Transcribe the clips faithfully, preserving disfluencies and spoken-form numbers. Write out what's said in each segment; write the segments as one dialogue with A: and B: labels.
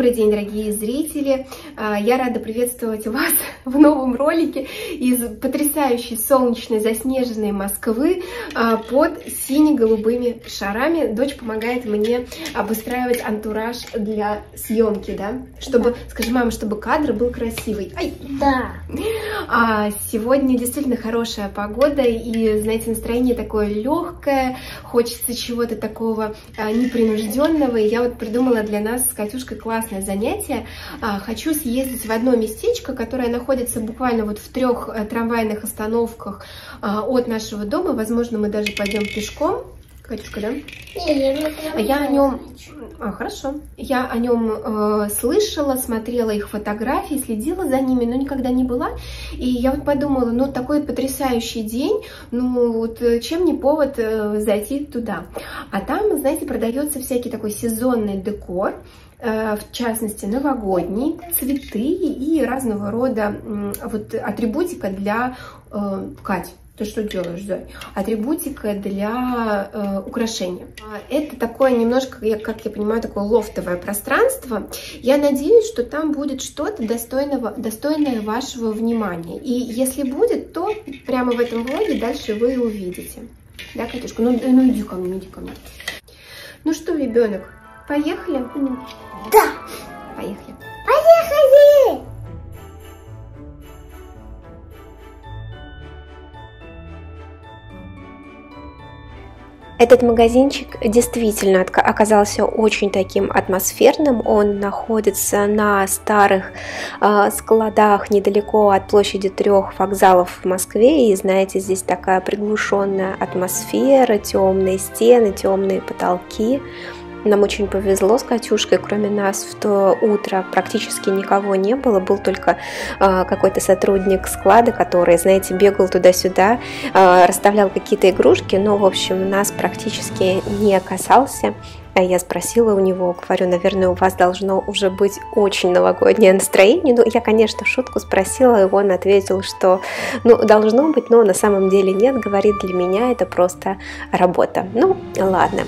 A: Добрый день, дорогие зрители! Я рада приветствовать вас в новом ролике из потрясающей солнечной заснеженной Москвы под сине-голубыми шарами. Дочь помогает мне обустраивать антураж для съемки, да? Чтобы, скажи, мама, чтобы кадр был красивый. Ай!
B: Да.
A: А сегодня действительно хорошая погода, и, знаете, настроение такое легкое, хочется чего-то такого непринужденного. И я вот придумала для нас с Катюшкой классное занятие. Хочу съездить в одно местечко, которое находится буквально вот в трех трамвайных остановках от нашего дома. Возможно, мы даже пойдем пешком. Катюшка, да?
B: Не, я,
A: я о нем, а, хорошо, я о нем э, слышала, смотрела их фотографии, следила за ними, но никогда не была. И я вот подумала, ну такой потрясающий день, ну вот чем не повод э, зайти туда. А там, знаете, продается всякий такой сезонный декор, э, в частности новогодний, цветы и разного рода э, вот атрибутика для э, Кать. Ты что делаешь, Зай? Атрибутика для э, украшения. Это такое немножко, как я понимаю, такое лофтовое пространство. Я надеюсь, что там будет что-то достойного, достойное вашего внимания. И если будет, то прямо в этом влоге дальше вы увидите. Да, Катюшка? Ну, ну иди ко мне, иди ко мне. Ну что, ребенок, поехали?
B: Да.
A: Поехали.
B: Поехали!
C: Этот магазинчик действительно оказался очень таким атмосферным. Он находится на старых э, складах недалеко от площади трех вокзалов в Москве. И знаете, здесь такая приглушенная атмосфера, темные стены, темные потолки. Нам очень повезло с Катюшкой, кроме нас в то утро практически никого не было, был только э, какой-то сотрудник склада, который, знаете, бегал туда-сюда, э, расставлял какие-то игрушки, но, в общем, нас практически не касался. Я спросила у него, говорю, наверное, у вас должно уже быть очень новогоднее настроение. Ну, я, конечно, в шутку спросила, и он ответил, что, ну, должно быть, но на самом деле нет. Говорит, для меня это просто работа. Ну, ладно.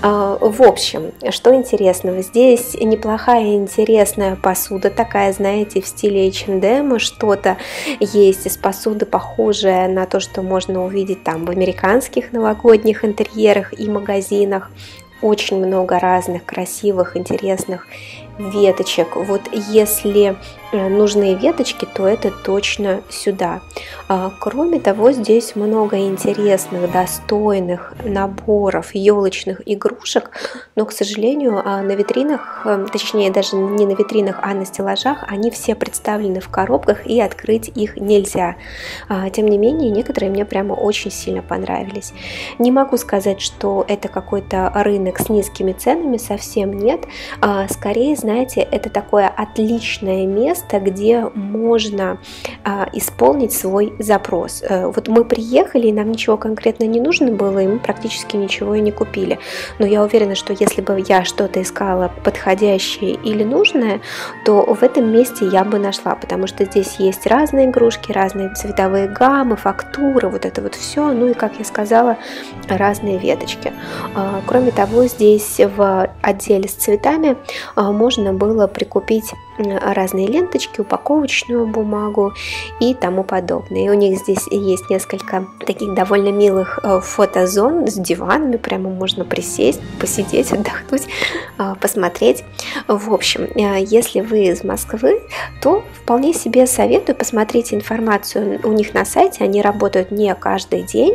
C: В общем, что интересного? Здесь неплохая интересная посуда, такая, знаете, в стиле эйч энд эм. Что-то есть из посуды, похожее на то, что можно увидеть там в американских новогодних интерьерах и магазинах. Очень много разных красивых, интересных веточек. Вот если нужны веточки, то это точно сюда. Кроме того, здесь много интересных, достойных наборов елочных игрушек, но, к сожалению, на витринах, точнее даже не на витринах, а на стеллажах, они все представлены в коробках, и открыть их нельзя. Тем не менее, некоторые мне прямо очень сильно понравились. Не могу сказать, что это какой-то рынок с низкими ценами, совсем нет. Скорее, знаете, это такое отличное место, где можно а, исполнить свой запрос. А, вот мы приехали, и нам ничего конкретно не нужно было, и мы практически ничего и не купили. Но я уверена, что если бы я что-то искала подходящее или нужное, то в этом месте я бы нашла, потому что здесь есть разные игрушки, разные цветовые гаммы, фактуры, вот это вот все, ну и, как я сказала, разные веточки. А, кроме того, здесь в отделе с цветами а, можно было прикупить разные ленточки, упаковочную бумагу и тому подобное. И у них здесь есть несколько таких довольно милых фотозон с диванами, прямо можно присесть, посидеть, отдохнуть, посмотреть. В общем, если вы из Москвы, то вполне себе советую, посмотреть информацию у них на сайте, они работают не каждый день,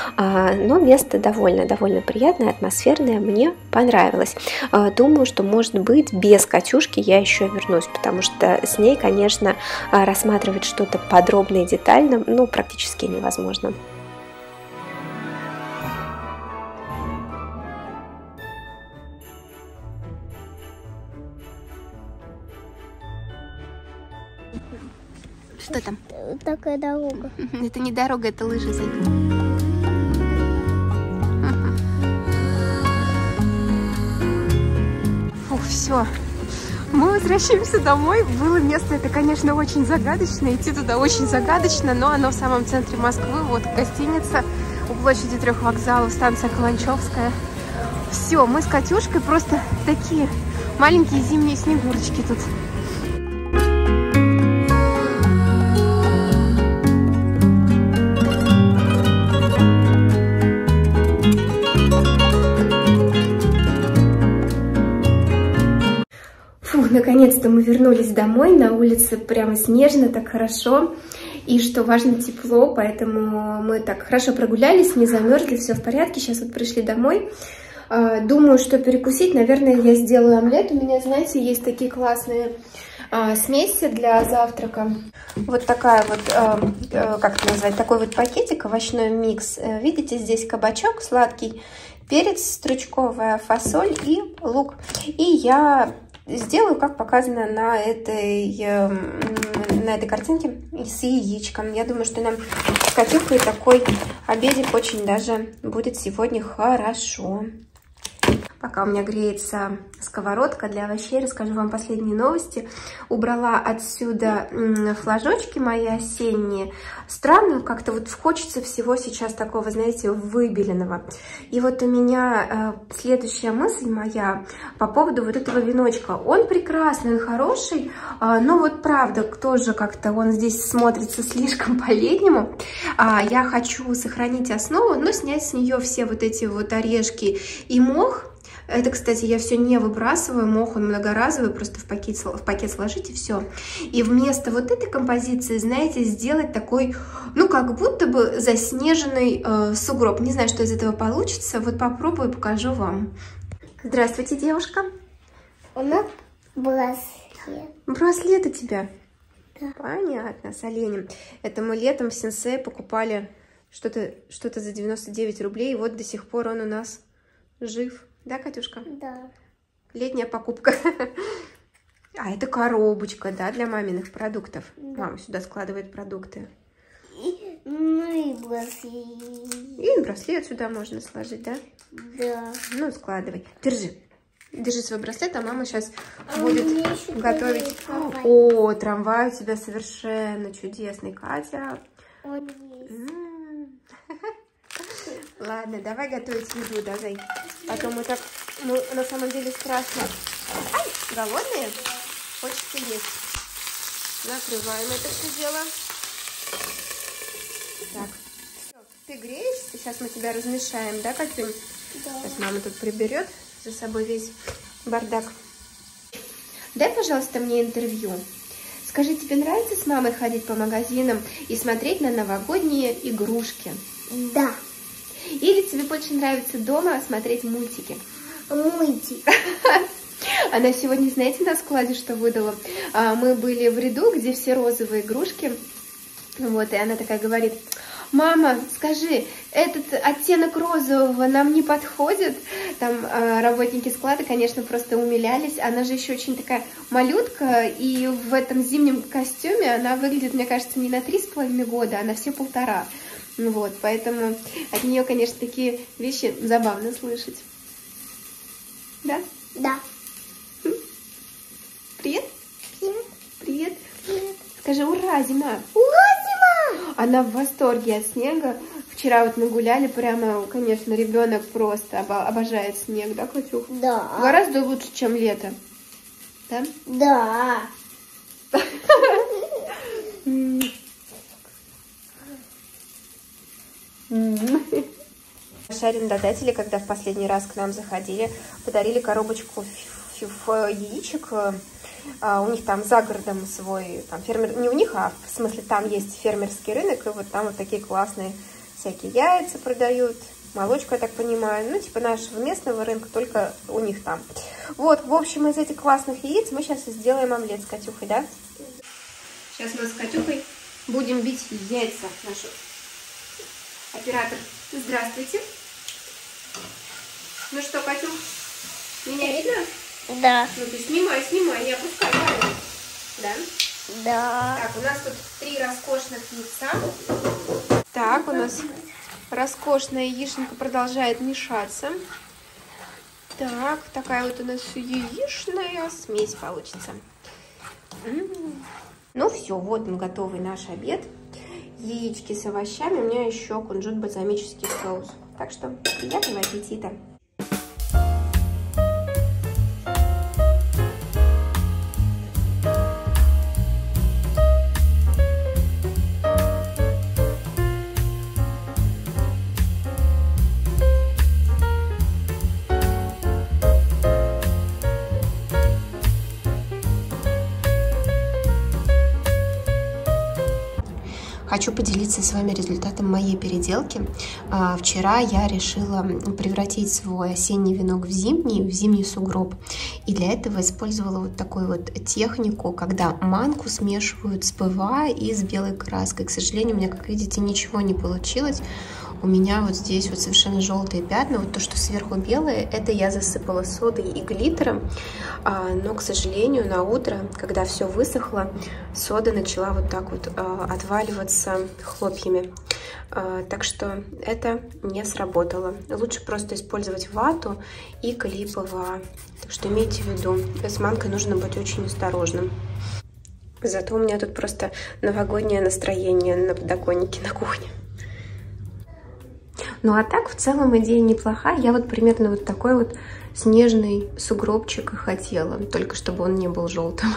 C: но место довольно, довольно приятное, атмосферное, мне понравилось. Думаю, что, может быть, без Катюшки я еще вернусь, потому что с ней, конечно, рассматривать что-то подробно и детально, ну, практически невозможно.
A: Что там?
B: Такая дорога.
A: Это не дорога, это лыжи, Зайка. Фух, все. Мы возвращаемся домой. Было место, это, конечно, очень загадочно. Идти туда очень загадочно, но оно в самом центре Москвы. Вот гостиница у площади трех вокзалов, станция Каланчевская. Все, мы с Катюшкой просто такие Маленькие зимние снегурочки тут. Фух, наконец-то мы вернулись домой. На улице прямо снежно, так хорошо. И что важно, тепло, поэтому мы так хорошо прогулялись, не замерзли, все в порядке. Сейчас вот пришли домой. Думаю, что перекусить, наверное, я сделаю омлет. У меня, знаете, есть такие классные а, смеси для завтрака. Вот такая вот, а, а, как это назвать, такой вот пакетик, овощной микс. Видите, здесь кабачок сладкий, перец, стручковая фасоль и лук. И я сделаю, как показано на этой, на этой картинке, с яичком. Я думаю, что нам с Катюхой такой обедик очень даже будет сегодня хорошо. Пока у меня греется сковородка для овощей, расскажу вам последние новости. Убрала отсюда флажочки мои осенние. Странно, как-то вот хочется всего сейчас такого, знаете, выбеленного. И вот у меня э, следующая мысль моя по поводу вот этого веночка. Он прекрасный, он хороший, э, но вот правда, тоже как-то он здесь смотрится слишком по-летнему. А я хочу сохранить основу, но снять с нее все вот эти вот орешки и мох. Это, кстати, я все не выбрасываю, мох он многоразовый, просто в пакет, в пакет сложите, все. И вместо вот этой композиции, знаете, сделать такой, ну, как будто бы заснеженный э, сугроб. Не знаю, что из этого получится, вот попробую, покажу вам. Здравствуйте, девушка.
B: У нас браслет.
A: Браслет у тебя?
B: Да.
A: Понятно, с оленем. Это мы летом в Сенсей покупали что-то что-то за девяносто девять рублей, и вот до сих пор он у нас жив. Да, Катюшка?
B: Да.
A: Летняя покупка. А, это коробочка, да, для маминых продуктов. Да. Мама сюда складывает продукты.
B: И, ну и браслет.
A: И браслет сюда можно сложить, да?
B: Да.
A: Ну, складывай. Держи. Держи свой браслет, а мама сейчас
B: А
A: будет готовить.
B: Трамвай.
A: О, трамвай у тебя совершенно чудесный, Катя.
B: Он есть.
A: Ладно, давай готовить еду, да, Зай? Потом мы так, ну, на самом деле страшно. Ай, голодные? Хочется есть. Накрываем это все дело. Так, все, ты греешься? Сейчас мы тебя размешаем, да, Катюнь?
B: Да.
A: Сейчас мама тут приберет за собой весь бардак. Дай, пожалуйста, мне интервью. Скажи, тебе нравится с мамой ходить по магазинам и смотреть на новогодние игрушки?
B: Да.
A: Или тебе больше нравится дома смотреть мультики?
B: Мультик.
A: Она сегодня, знаете, на складе что выдала? Мы были в ряду, где все розовые игрушки. Вот, и она такая говорит: мама, скажи, этот оттенок розового нам не подходит? Там работники склада, конечно, просто умилялись. Она же еще очень такая малютка, и в этом зимнем костюме она выглядит, мне кажется, не на три с половиной года, а на все полтора. Вот, поэтому от нее, конечно, такие вещи забавно слышать. Да?
B: Да.
A: Привет?
B: Привет.
A: Привет.
B: Привет.
A: Скажи ура, зима.
B: Ура, зима!
A: Она в восторге от снега. Вчера вот мы гуляли, прямо, конечно, ребенок просто обожает снег, да, Катюх?
B: Да.
A: Гораздо лучше, чем лето. Да?
B: Да.
A: Наши арендодатели, когда в последний раз к нам заходили, подарили коробочку яичек. У них там за городом свой там фермер, не у них, а в смысле там есть фермерский рынок, и вот там вот такие классные всякие яйца продают, молочку, я так понимаю, ну типа нашего местного рынка, только у них там. Вот, в общем, из этих классных яиц мы сейчас сделаем омлет с Катюхой, да? Сейчас мы с Катюхой будем бить яйца. Нашу оператор, здравствуйте. Ну что, Катюх, меня видно?
B: Да.
A: Ну ты снимай, снимай, не опускай. Да?
B: Да.
A: Так, у нас тут три роскошных яйца. Так, у нас роскошная яичница продолжает мешаться. Так, такая вот у нас яичная смесь получится. М-м-м. Ну все, вот он, готовый наш обед. Яички с овощами, у меня еще кунжут бальзамический соус. Так что приятного аппетита! Хочу поделиться с вами результатом моей переделки. Вчера я решила превратить свой осенний венок в зимний, в зимний сугроб. И для этого использовала вот такую вот технику, когда манку смешивают с ПВА и с белой краской. К сожалению, у меня, как видите, ничего не получилось. У меня вот здесь вот совершенно желтые пятна. Вот то, что сверху белое, это я засыпала содой и глиттером. Но, к сожалению, на утро, когда все высохло, сода начала вот так вот отваливаться хлопьями. Так что это не сработало. Лучше просто использовать вату и клей ПВА. Так что имейте в виду, с манкой нужно быть очень осторожным. Зато у меня тут просто новогоднее настроение на подоконнике на кухне. Ну а так, в целом, идея неплохая. Я вот примерно вот такой вот снежный сугробчик и хотела, только чтобы он не был желтым.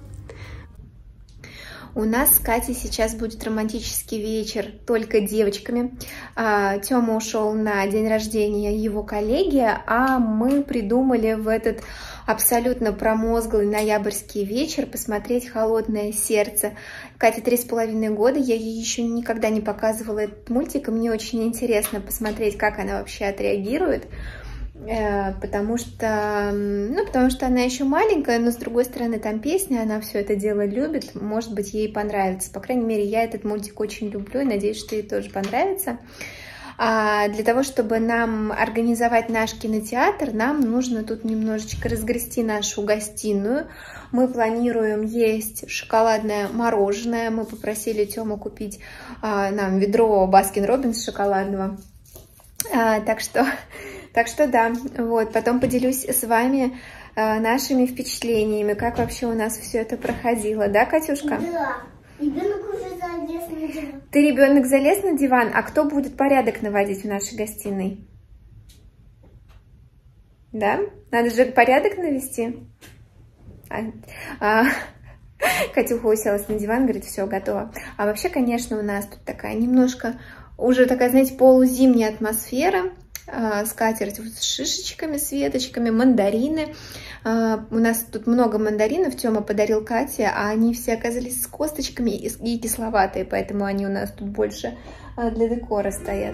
A: У нас с Катей сейчас будет романтический вечер только девочками. Тёма ушел на день рождения его коллеги, а мы придумали в этот абсолютно промозглый ноябрьский вечер посмотреть «Холодное сердце». Кате три с половиной года, я ей еще никогда не показывала этот мультик, и мне очень интересно посмотреть, как она вообще отреагирует, потому что, ну, потому что она еще маленькая, но с другой стороны там песня, она все это дело любит, может быть, ей понравится. По крайней мере, я этот мультик очень люблю и надеюсь, что ей тоже понравится. А для того, чтобы нам организовать наш кинотеатр, нам нужно тут немножечко разгрести нашу гостиную. Мы планируем есть шоколадное мороженое. Мы попросили Тему купить а, нам ведро Баскин Роббинс шоколадного. А, так что, так что да, вот. Потом поделюсь с вами а, нашими впечатлениями, как вообще у нас все это проходило, да, Катюшка?
B: Да. Ребенок уже залез на диван.
A: Ты, ребенок, залез на диван, а кто будет порядок наводить в нашей гостиной? Да? Надо же порядок навести. А, а, Катюха уселась на диван, говорит, все, готово. А вообще, конечно, у нас тут такая немножко, уже такая, знаете, полузимняя атмосфера. Скатерть вот с шишечками, с веточками, мандарины. У нас тут много мандаринов, Тёма подарил Кате, а они все оказались с косточками и кисловатые, поэтому они у нас тут больше для декора стоят.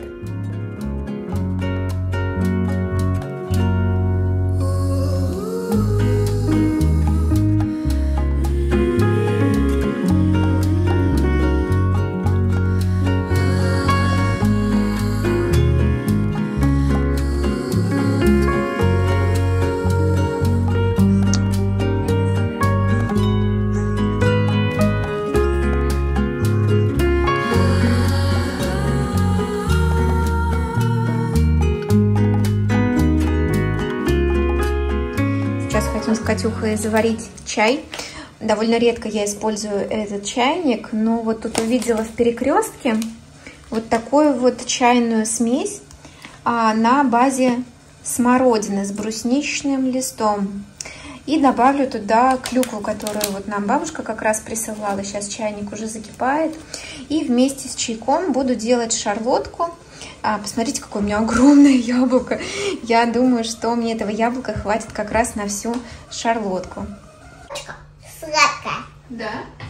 A: Катюхой заварить чай. Довольно редко я использую этот чайник, но вот тут увидела в Перекрестке вот такую вот чайную смесь а, на базе смородины с брусничным листом. И добавлю туда клюкву, которую вот нам бабушка как раз присылала. Сейчас чайник уже закипает. И вместе с чайком буду делать шарлотку. А, посмотрите, какое у меня огромное яблоко. Я думаю, что мне этого яблока хватит как раз на всю шарлотку.
B: Сладкая.
A: Да.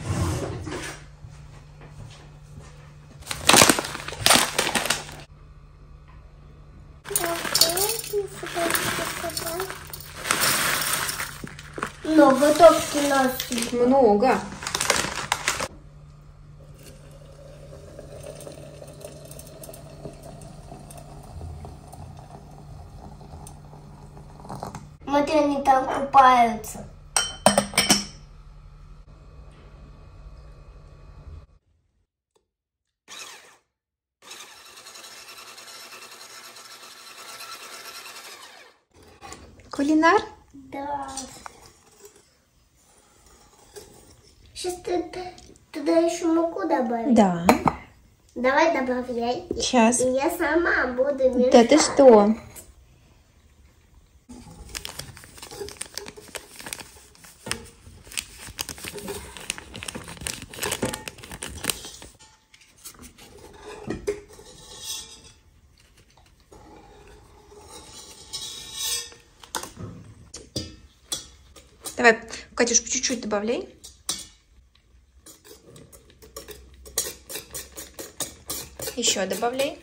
B: Много топки носит.
A: Много.
B: Смотри, они там купаются.
A: Кулинар?
B: Да. Сейчас ты туда еще муку добавишь.
A: Да.
B: Давай добавляй.
A: Сейчас.
B: И я сама буду мешать.
A: Да ты что? Давай, Катюш, по чуть-чуть добавляй.
C: Еще добавляй.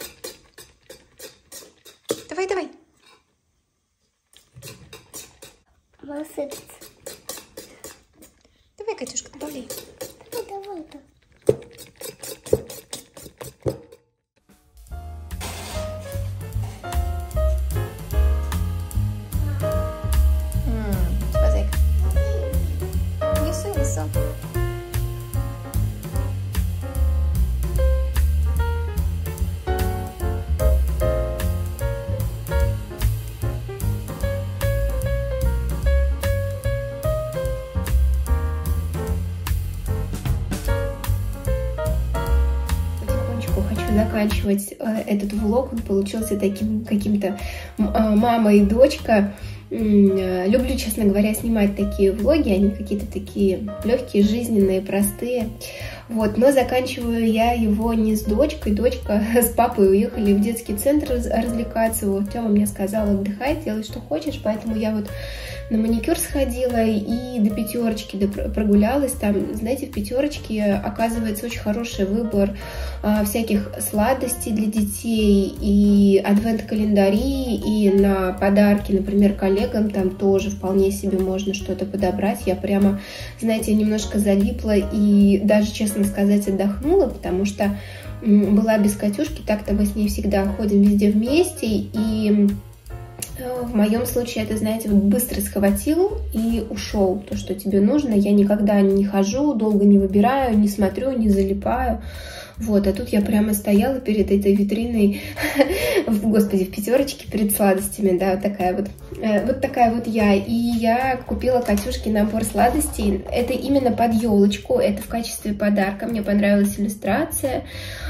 C: Давай, давай.
B: Насыпется.
C: Давай, Катюшка, добавляй.
B: Ну, давай-ка.
C: Мазайка. Несу, несу.
A: Заканчивать э, этот влог, он получился таким каким-то мама и дочка. Э, люблю, честно говоря, снимать такие влоги, они какие-то такие легкие, жизненные, простые. Вот, но заканчиваю я его не с дочкой. Дочка с папой уехали в детский центр развлекаться. Вот Тёма мне сказал: отдыхай, делай, что хочешь. Поэтому я вот на маникюр сходила и до пятерочки прогулялась. Там, знаете, в пятерочке оказывается очень хороший выбор а, всяких сладостей для детей и адвент-календари, и на подарки, например, коллегам там тоже вполне себе можно что-то подобрать. Я прямо, знаете, немножко залипла и даже, честно сказать, отдохнула, потому что была без Катюшки, так-то мы с ней всегда ходим везде вместе, и в моем случае это, знаете, вот быстро схватил и ушел то, что тебе нужно. Я никогда не хожу, долго не выбираю, не смотрю, не залипаю. Вот, а тут я прямо стояла перед этой витриной, господи, в пятерочке перед сладостями, да, вот такая вот, вот такая вот я. И я купила Катюшке набор сладостей, это именно под елочку, это в качестве подарка. Мне понравилась иллюстрация,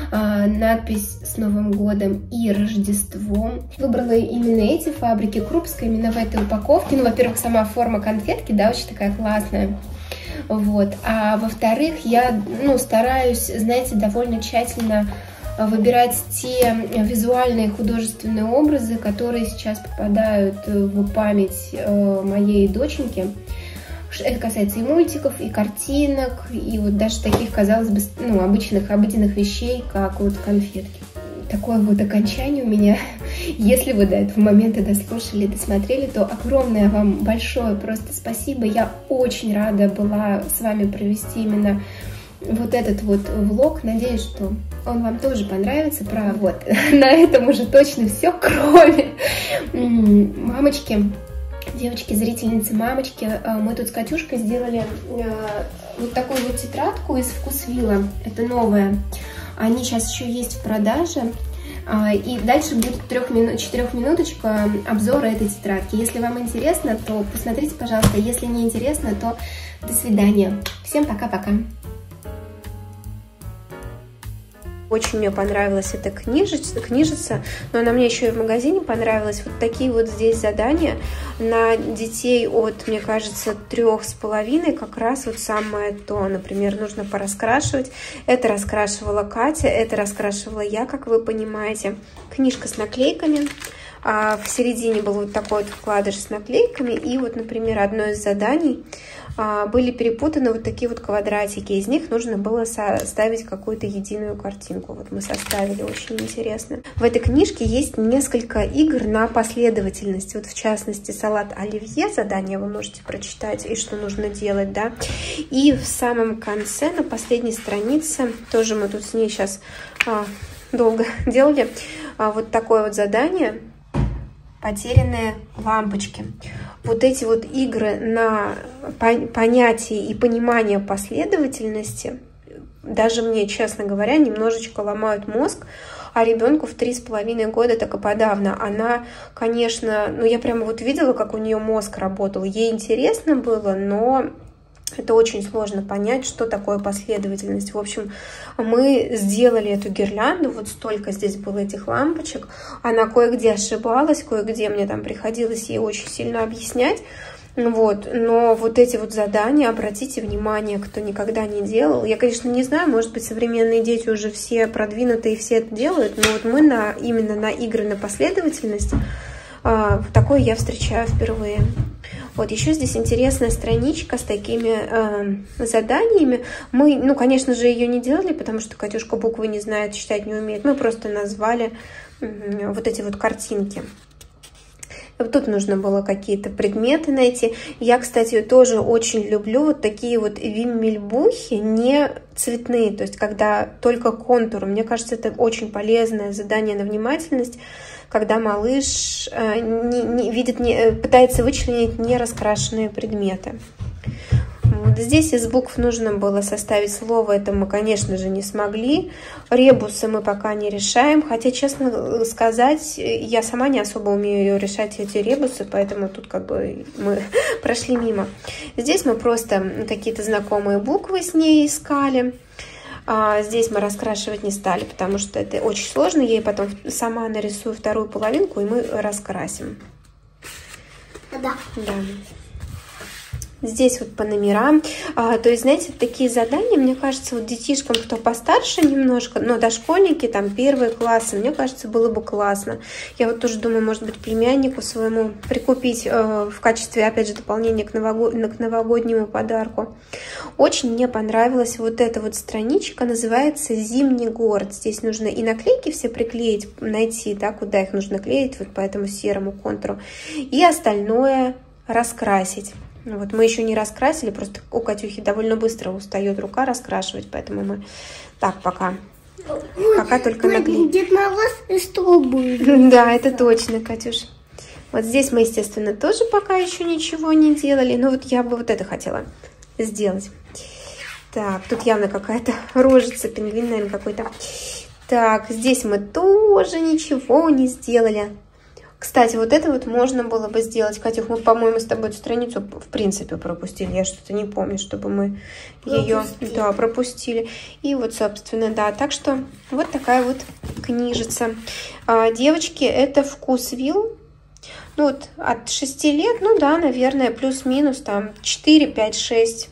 A: надпись с Новым годом и Рождеством. Выбрала именно эти фабрики, Крупская, именно в этой упаковке. Ну, во-первых, сама форма конфетки, да, очень такая классная. Вот. А во-вторых, я, ну, стараюсь, знаете, довольно тщательно выбирать те визуальные художественные образы, которые сейчас попадают в память моей доченьки. Это касается и мультиков, и картинок, и вот даже таких, казалось бы, ну, обычных, обыденных вещей, как вот конфетки. Такое вот окончание у меня. Если вы до этого момента дослушали, досмотрели, то огромное вам большое просто спасибо. Я очень рада была с вами провести именно вот этот вот влог. Надеюсь, что он вам тоже понравится. Про вот на этом уже точно все, кроме мамочки, девочки, зрительницы мамочки. Мы тут с Катюшкой сделали вот такую вот тетрадку из Вкусвилла. Это новая. Они сейчас еще есть в продаже. И дальше будет четырехминуточка обзора этой тетрадки. Если вам интересно, то посмотрите, пожалуйста. Если не интересно, то до свидания. Всем пока-пока.
C: Очень мне понравилась эта книжица, книжица, но она мне еще и в магазине понравилась. Вот такие вот здесь задания на детей от, мне кажется, трех с половиной, как раз вот самое то. Например, нужно пораскрашивать. Это раскрашивала Катя, это раскрашивала я, как вы понимаете. Книжка с наклейками. А в середине был вот такой вот вкладыш с наклейками. И вот, например, одно из заданий а, были перепутаны вот такие вот квадратики. Из них нужно было составить какую-то единую картинку. Вот мы составили, очень интересно. В этой книжке есть несколько игр на последовательность. Вот в частности, салат оливье, задание вы можете прочитать, и что нужно делать, да. И в самом конце, на последней странице, тоже мы тут с ней сейчас а, долго делали, а, вот такое вот задание. Потерянные лампочки. Вот эти вот игры на понятие и понимание последовательности, даже мне, честно говоря, немножечко ломают мозг, а ребенку в три с половиной года так и подавно. Она, конечно, ну я прямо вот видела, как у нее мозг работал. Ей интересно было, но это очень сложно понять, что такое последовательность. В общем, мы сделали эту гирлянду, вот столько здесь было этих лампочек. Она кое-где ошибалась, кое-где мне там приходилось ей очень сильно объяснять. Вот, но вот эти вот задания, обратите внимание, кто никогда не делал. Я, конечно, не знаю, может быть, современные дети уже все продвинутые, все это делают, но вот мы на, именно на игры на последовательность, такое я встречаю впервые. Вот еще здесь интересная страничка с такими э, заданиями. Мы, ну, конечно же, ее не делали, потому что Катюшка буквы не знает, читать не умеет. Мы просто назвали э, вот эти вот картинки. Тут нужно было какие-то предметы найти. Я, кстати, тоже очень люблю вот такие вот виммельбухи, не цветные, то есть когда только контур. Мне кажется, это очень полезное задание на внимательность, когда малыш э, не, не, видит, не, пытается вычленить нераскрашенные предметы. Вот здесь из букв нужно было составить слово, это мы, конечно же, не смогли. Ребусы мы пока не решаем, хотя, честно сказать, я сама не особо умею решать эти ребусы, поэтому тут как бы мы прошли мимо. Здесь мы просто какие-то знакомые буквы с ней искали. А здесь мы раскрашивать не стали, потому что это очень сложно. Я ей потом сама нарисую вторую половинку, и мы раскрасим.
B: Да.
C: Да. Здесь вот по номерам. А, то есть, знаете, такие задания, мне кажется, вот детишкам, кто постарше немножко, но дошкольники, там, первые классы, мне кажется, было бы классно. Я вот тоже думаю, может быть, племяннику своему прикупить э, в качестве, опять же, дополнения к, новогод... к новогоднему подарку. Очень мне понравилась вот эта вот страничка, называется «Зимний город». Здесь нужно и наклейки все приклеить, найти, да, куда их нужно клеить, вот по этому серому контуру, и остальное раскрасить. Вот мы еще не раскрасили, просто у Катюхи довольно быстро устает рука раскрашивать, поэтому мы так пока,
B: Ой,
C: пока только
B: ой,
C: наклеим.
B: Дед Мороз и что будет?
C: Да, это точно, Катюш. Вот здесь мы, естественно, тоже пока еще ничего не делали, но вот я бы вот это хотела сделать. Так, тут явно какая-то рожица, пингвин, наверное, какой-то. Так, здесь мы тоже ничего не сделали. Кстати, вот это вот можно было бы сделать. Катюх, мы, по-моему, с тобой эту страницу в принципе пропустили. Я что-то не помню, чтобы мы ее да, пропустили. И вот, собственно, да. Так что вот такая вот книжица. А, девочки, это Вкусвилл. Ну вот от шести лет, ну да, наверное, плюс-минус там четыре, пять, шесть.